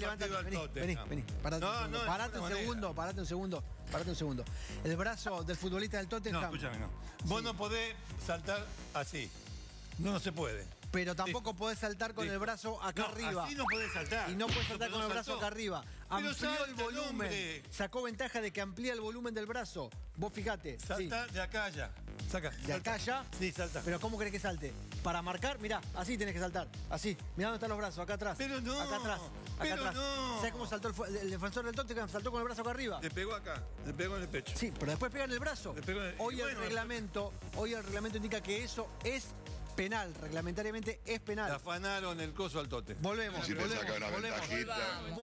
levantate, partido al vení, Tottenham. vení, parate un segundo, No, parate un segundo. El brazo del futbolista del No, Tottenham. escúchame, no. Vos no podés saltar así. No se puede. Pero tampoco podés saltar con el brazo acá arriba. Así no podés saltar. Y no podés saltar Pero con el no brazo saltó. acá arriba. Pero Amplió salta el el volumen. hombre. Sacó ventaja de que amplía el volumen del brazo. Vos fijate. Salta de acá allá. Saca. De acá allá. Sí, salta. Pero ¿cómo querés que salte? Para marcar, mirá, así tenés que saltar. Así. Mirá dónde están los brazos, acá atrás. Pero no. Acá atrás. Acá Pero atrás. no. ¿Sabés cómo saltó el defensor del Tottenham? Saltó con el brazo acá arriba. Le pegó acá. Le pegó en el pecho. Sí, pero después pega en el brazo. Le pegó en el- Hoy el bueno, reglamento indica que eso es penal. Reglamentariamente es penal. Le afanaron el coso al Tote. Volvemos, Si le saca una volvemos. ventajita.